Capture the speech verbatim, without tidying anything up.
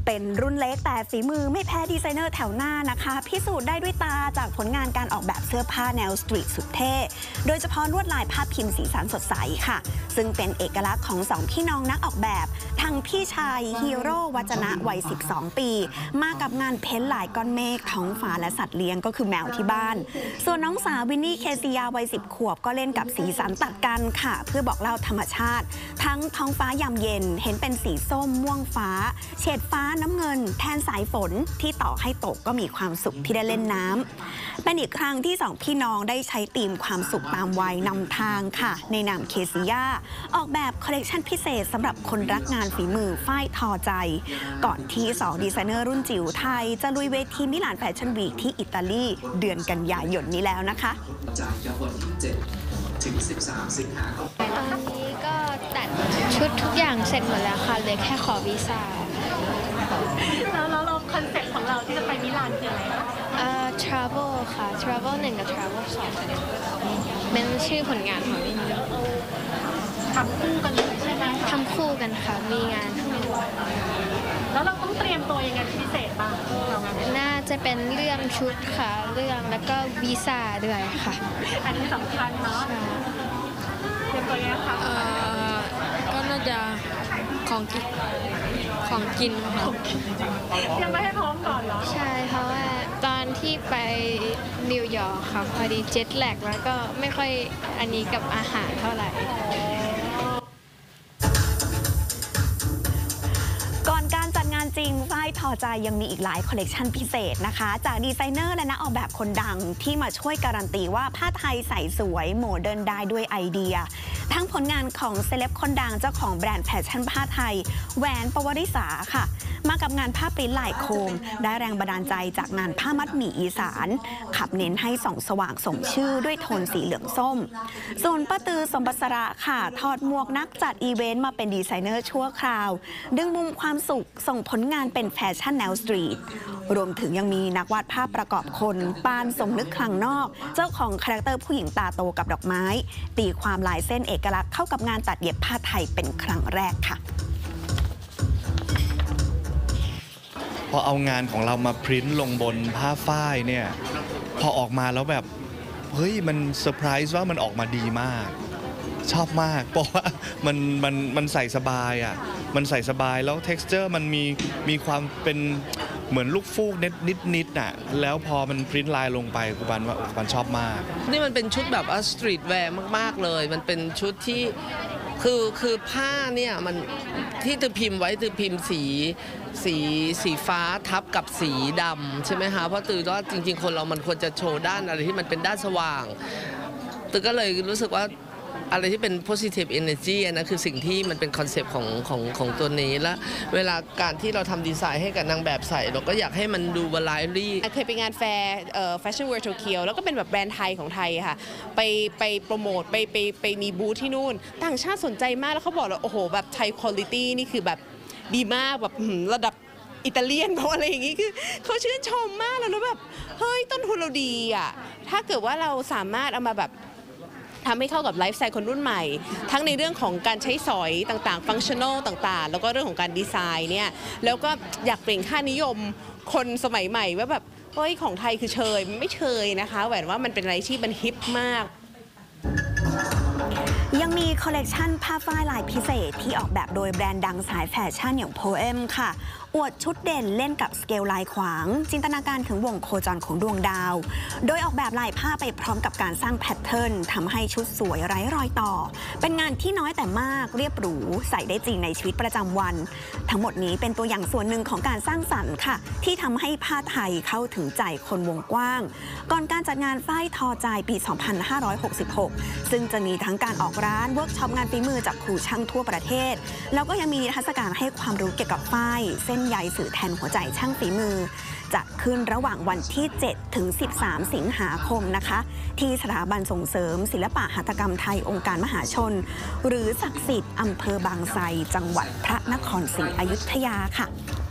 เป็นรุ่นเล็กแต่ฝีมือไม่แพ้ดีไซเนอร์แถวหน้านะคะพิสูจน์ได้ด้วยตาจากผลงานการออกแบบเสื้อผ้าแนวสตรีทสุดเท่โดยเฉพาะลวดลายภาพพิมพ์สีสันสดใสค่ะซึ่งเป็นเอกลักษณ์ของสองพี่น้องนักออกแบบทั้งพี่ชายฮีโร่วัจนะวัยสิบสองปีมากับงานเพ้นท์ลายก้อนเมฆท้องฟ้าและสัตว์เลี้ยงก็คือแมวที่บ้านส่วนน้องสาววินนี่เคซียาวัยสิบขวบก็เล่นกับสีสันตัดกันค่ะเพื่อบอกเล่าธรรมชาติทั้งท้องฟ้ายามเย็นเห็นเป็นสีส้มม่วงฟ้าเฉดฟ้าน้ำเงินแทนสายฝนที่ต่อให้ตกก็มีความสุขที่ได้เล่นน้ำเป็นอีกครั้งที่สองพี่น้องได้ใช้ธีมความสุขตามวัยนำทางค่ะในนามเคซียาออกแบบคอลเลกชันพิเศษสำหรับคนรักงานฝีมือฝ้ายทอใจก่อนที่สองดีไซเนอร์รุ่นจิ๋วไทยจะลุยเวทีมิลานแฟชั่นวีคที่อิตาลีเดือนกันยายนนี้แล้วนะคะจากวันที่เจ็ดถึงสิบสามสิงหาคมตอนนี้ก็ตัดชุดทุกอย่างเสร็จหมดแล้วค่ะเลยแค่ขอวีซ่าแล้วเราคอนเซ็ปต์ของเราที่จะไปมิลานคืออะไรคะเอ่อ travel ค่ะ travel หนึ่งกับ travel สองเป็นชื่อผลงานของวินนี่ทำคู่กันใช่ไหมทำคู่กันค่ะมีงานทั้งหมดแล้วเราต้องเตรียมตัวยังไงพิเศษบ้างน่าจะเป็นเรื่องชุดค่ะเรื่องแล้วก็วีซ่าด้วยค่ะอันนี้สำคัญเนาะเตรียมตัวยังไงคะเอ่อก็น่าจะของกินของกินค่ะยังไม่ให้พร้อมก่อนเหรอใช่เพราะว่าตอนที่ไปนิวยอร์กค่ะพอดีเจ็ตแลกแล้วก็ไม่ค่อยอันนี้กับอาหารเท่าไหร่ก่อนการจัดงานจริงฝ้ายทอใจยังมีอีกหลายคอลเลกชันพิเศษนะคะจากดีไซเนอร์และนักออกแบบคนดังที่มาช่วยการันตีว่าผ้าไทยใส่สวยโมเดิร์นได้ด้วยไอเดียทั้งผลงานของเซเลบคนดังเจ้าของแบรนด์แฟชั่นผ้าไทยแหวนปวริษาค่ะมากับงานผ้าปริ้นลายโคมได้แรงบันดาลใจจากงานผ้ามัดหมี่อีสานขับเน้นให้ส่องสว่างสมชื่อด้วยโทนสีเหลืองส้มส่วนป้าตือสมบัติระค่ะถอดหมวกนักจัดอีเวนต์มาเป็นดีไซเนอร์ชั่วคราวดึงมุมความสุขส่งผลงานเป็นแฟชั่นแนวสตรีทรวมถึงยังมีนักวาดภาพประกอบคนปานสมนึกคลังนอกเจ้าของคาแรคเตอร์ผู้หญิงตาโตกับดอกไม้ตีความลายเส้นเอกลักษณ์เข้ากับงานตัดเย็บผ้าไทยเป็นครั้งแรกค่ะพอเอางานของเรามาพริ้นลงบนผ้าฝ้ายเนี่ยพอออกมาแล้วแบบเฮ้ยมันเซอร์ไพรส์ว่ามันออกมาดีมากชอบมากเพราะว่ามันมันมันใส่สบายอ่ะมันใส่สบายแล้ว texture มันมีมีความเป็นเหมือนลูกฟูกนิดนิดนิดน่ะแล้วพอมันพริ้นลายลงไปกูบันว่ากูบันชอบมากนี่มันเป็นชุดแบบว่าสตรีทแวร์มากๆเลยมันเป็นชุดที่คือคือผ้าเนี่ยมันที่ตือพิมพ์ไว้ตือพิมพ์สีสีสีฟ้าทับกับสีดำใช่ไหมคะเพราะตือว่าจริงๆคนเรามันควรจะโชว์ด้านอะไรที่มันเป็นด้านสว่างตือก็เลยรู้สึกว่าอะไรที่เป็น positive energy นะคือสิ่งที่มันเป็นคอนเซปต์ของของของตัวนี้แล้วเวลาการที่เราทำดีไซน์ให้กับนางแบบใส่เราก็อยากให้มันดูวาไรลี่เคยไปงานแฟร์แฟชั่นเวิลด์โตเกียวแล้วก็เป็นแบบแบรนด์ไทยของไทยค่ะไปไปโปรโมทไปไปไปมีบูธที่นู่นต่างชาติสนใจมากแล้วเขาบอกว่าโอ้โหแบบไทยคุณภาพนี่คือแบบดีมากแบบระดับอิตาเลียนเพราะอะไรอย่างงี้คือเขาชื่นชมมากแล้วแล้วแบบเฮ้ยต้นทุนเราดีอ่ะถ้าเกิดว่าเราสามารถเอามาแบบทำให้เข้ากับไลฟ์สไตล์คนรุ่นใหม่ทั้งในเรื่องของการใช้สอยต่างๆฟังชั่นอลต่างๆแล้วก็เรื่องของการดีไซน์เนี่ยแล้วก็อยากเปลี่ยนค่านิยมคนสมัยใหม่ว่าแบบเฮ้ยของไทยคือเชยไม่เชยนะคะแหวนว่ามันเป็นอะไรที่มันฮิปมากยังมีคอลเลกชันผ้าฝ้ายลายพิเศษที่ออกแบบโดยแบรนด์ดังสายแฟชั่นอย่าง โพเอม ค่ะอวดชุดเด่นเล่นกับสเกลลายขวางจินตนาการถึงวงโคจรของดวงดาวโดยออกแบบลายผ้าไปพร้อมกับการสร้างแพทเทิร์นทำให้ชุดสวยไร้รอยต่อเป็นงานที่น้อยแต่มากเรียบหรูใส่ได้จริงในชีวิตประจำวันทั้งหมดนี้เป็นตัวอย่างส่วนหนึ่งของการสร้างสรรค์ค่ะที่ทำให้ผ้าไทยเข้าถึงใจคนวงกว้างก่อนการจัดงานฝ้ายทอใจปี สองพันห้าร้อยหกสิบหก ซึ่งจะมีทั้งการออกร้านเวิร์กช็อปงานฝีมือจากครูช่างทั่วประเทศแล้วก็ยังมีนิทรรศการให้ความรู้เกี่ยวกับฝ้ายเส้นใยสื่อแทนหัวใจช่างฝีมือจัดขึ้นระหว่างวันที่เจ็ดถึงสิบสามสิงหาคมนะคะที่สถาบันส่งเสริมศิลปะหัตถกรรมไทยองค์การมหาชนหรือศักดิ์สิทธิ์อำเภอบางไทรจังหวัดพระนครศรีอยุธยาค่ะ